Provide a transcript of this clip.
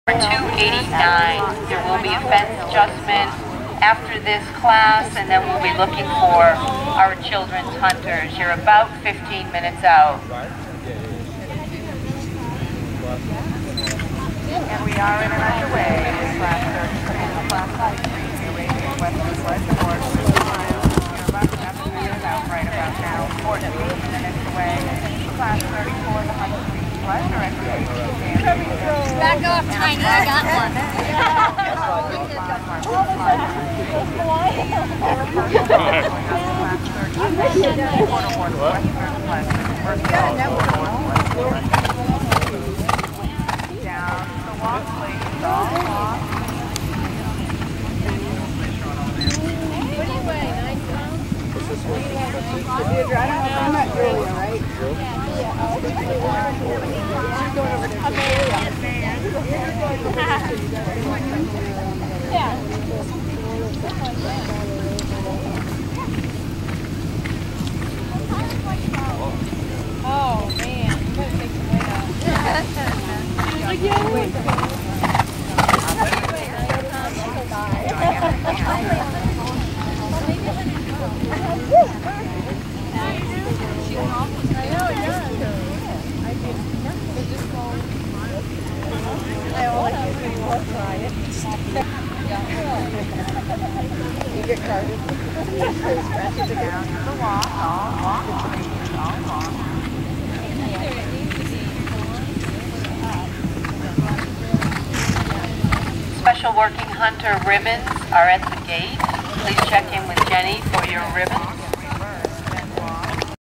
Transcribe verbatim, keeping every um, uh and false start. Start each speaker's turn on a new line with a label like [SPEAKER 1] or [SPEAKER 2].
[SPEAKER 1] two eighty-nine. There will be a fence adjustment after this class, and then we'll be looking for our children's hunters. You're about fifteen minutes out.
[SPEAKER 2] And we are in and underway. Class thirty-three, class thirty-three, Arabian Western Sledge Award. You're about seven minutes out right about now. fourteen minutes away. Class thirty-four, the Highview Sledge Recreation.
[SPEAKER 3] Back off, Tiny. I got one.
[SPEAKER 2] Down the walk, please. All walk.
[SPEAKER 3] What do you weigh? Nine pounds?
[SPEAKER 4] I'm not earlier, right?
[SPEAKER 3] Oh, man. You better take some weight off. She was like, yeah, wait.
[SPEAKER 4] You get carded. Scratch it down.
[SPEAKER 2] The walk, all walk, please. All walk.
[SPEAKER 1] Special Working Hunter ribbons are at the gate. Please check in with Jenny for your ribbons.